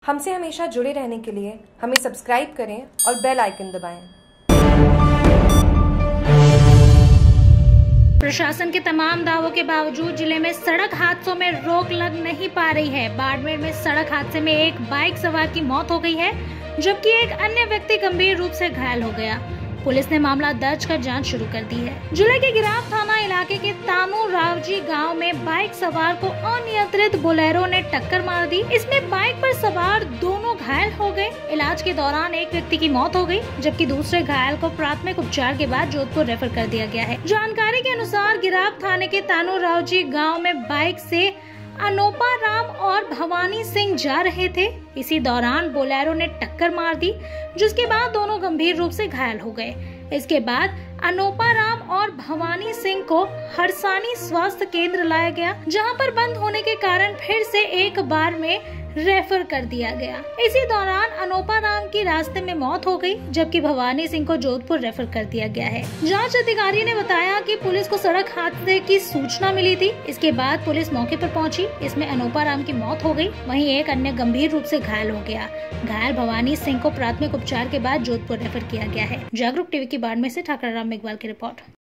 हमसे हमेशा जुड़े रहने के लिए हमें सब्सक्राइब करें और बेल आइकन दबाएं। प्रशासन के तमाम दावों के बावजूद जिले में सड़क हादसों में रोक लग नहीं पा रही है। बाड़मेर में सड़क हादसे में एक बाइक सवार की मौत हो गई है, जबकि एक अन्य व्यक्ति गंभीर रूप से घायल हो गया। पुलिस ने मामला दर्ज कर जांच शुरू कर दी है। जिले के गिराव थाना इलाके के तानू रावजी गांव में बाइक सवार को अनियंत्रित बोलेरो ने टक्कर मार दी। इसमें बाइक पर सवार दोनों घायल हो गए। इलाज के दौरान एक व्यक्ति की मौत हो गई, जबकि दूसरे घायल को प्राथमिक उपचार के बाद जोधपुर रेफर कर दिया गया है। जानकारी के अनुसार गिराव थाने के तानू रावजी गाँव में बाइक से अनोपा राम और भवानी सिंह जा रहे थे। इसी दौरान बोलेरो ने टक्कर मार दी, जिसके बाद दोनों गंभीर रूप से घायल हो गए। इसके बाद अनोपा राम और भवानी सिंह को हरसानी स्वास्थ्य केंद्र लाया गया, जहां पर बंद होने के कारण फिर से एक बार में रेफर कर दिया गया। इसी दौरान अनोपा राम की रास्ते में मौत हो गई, जबकि भवानी सिंह को जोधपुर रेफर कर दिया गया है। जांच अधिकारी ने बताया कि पुलिस को सड़क हादसे की सूचना मिली थी। इसके बाद पुलिस मौके पर पहुंची। इसमें अनोपा राम की मौत हो गई, वहीं एक अन्य गंभीर रूप से घायल हो गया। घायल भवानी सिंह को प्राथमिक उपचार के बाद जोधपुर रेफर किया गया है। जागरूक टीवी की बाड़मेर से ठाकुर राम मेघवाल की रिपोर्ट।